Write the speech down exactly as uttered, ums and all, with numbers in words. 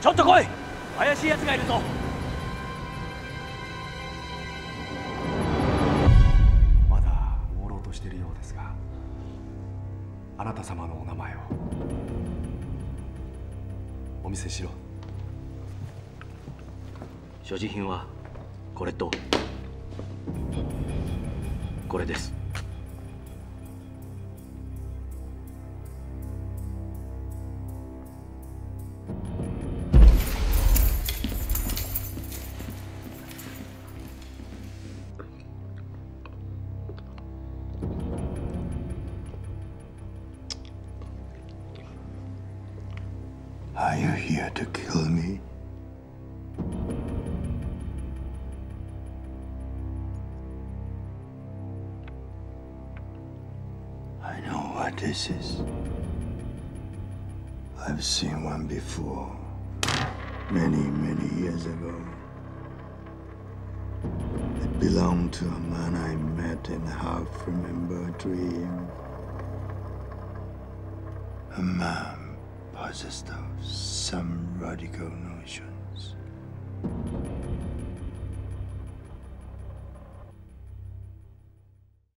ちょっと来い。怪しい奴がいるぞ。 まだ朦朧としているようですが、あなた様のお名前をお見せしろ。 所持品はこれとこれです。 Are you here to kill me? I know what this is. I've seen one before, many, many years ago. It belonged to a man I met in a half-remembered dream. A man possessed of some radical notion.